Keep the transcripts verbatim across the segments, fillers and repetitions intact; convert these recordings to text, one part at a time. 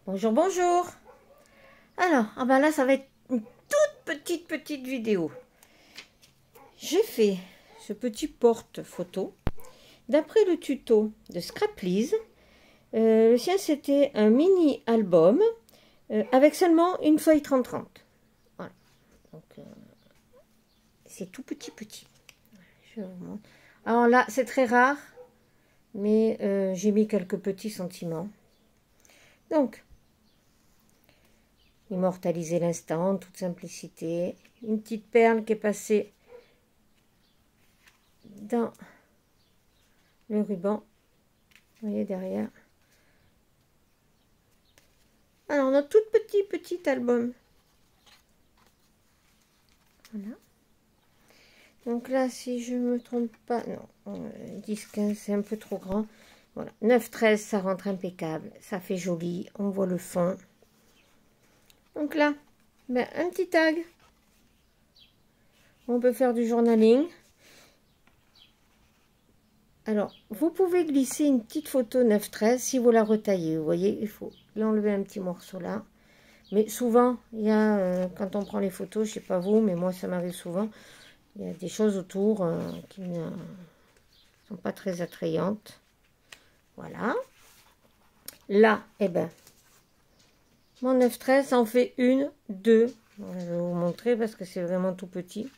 Bonjour, bonjour. Alors, ah ben là, ça va être une toute petite, petite vidéo. J'ai fait ce petit porte-photo d'après le tuto de Scraplease. Euh, le sien, c'était un mini-album euh, avec seulement une feuille trente trente. Voilà. Donc, euh, c'est tout petit, petit. Je vous montre. Alors là, c'est très rare, mais euh, j'ai mis quelques petits sentiments. Donc, immortaliser l'instant, toute simplicité. Une petite perle qui est passée dans le ruban. Vous voyez derrière. Alors, on a tout petit, petit album. Voilà. Donc là, si je ne me trompe pas, non, dix quinze, c'est un peu trop grand. Voilà, neuf treize, ça rentre impeccable. Ça fait joli, on voit le fond. Donc là, ben, un petit tag. On peut faire du journaling. Alors, vous pouvez glisser une petite photo neuf treize si vous la retaillez. Vous voyez, il faut lui enlever un petit morceau là. Mais souvent, il y a, euh, quand on prend les photos, je ne sais pas vous, mais moi ça m'arrive souvent, il y a des choses autour euh, qui ne sont pas très attrayantes. Voilà. Là, eh ben, mon neuf treize, ça en fait une, deux. Je vais vous montrer parce que c'est vraiment tout petit.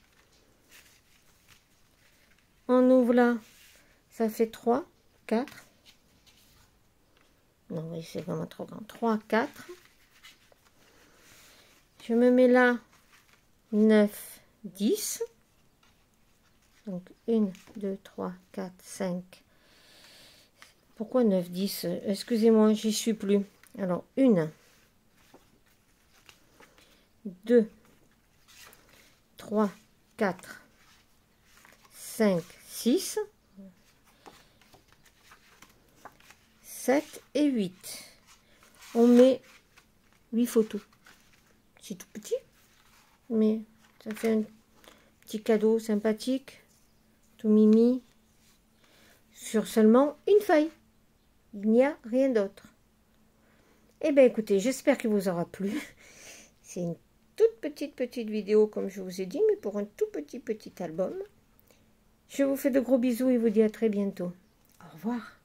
On ouvre là, ça fait trois, quatre. Non, oui, c'est vraiment trop grand. trois, quatre. Je me mets là, neuf, dix. Donc, un, deux, trois, quatre, cinq. Pourquoi neuf, dix? Excusez-moi, j'y suis plus. Alors, un, deux, trois, quatre, cinq, six, sept et huit. On met huit photos. C'est tout petit, mais ça fait un petit cadeau sympathique, tout mimi, sur seulement une feuille. Il n'y a rien d'autre. Eh bien, écoutez, j'espère qu'il vous aura plu. C'est une toute petite, petite vidéo, comme je vous ai dit, mais pour un tout petit, petit album. Je vous fais de gros bisous et vous dis à très bientôt. Au revoir.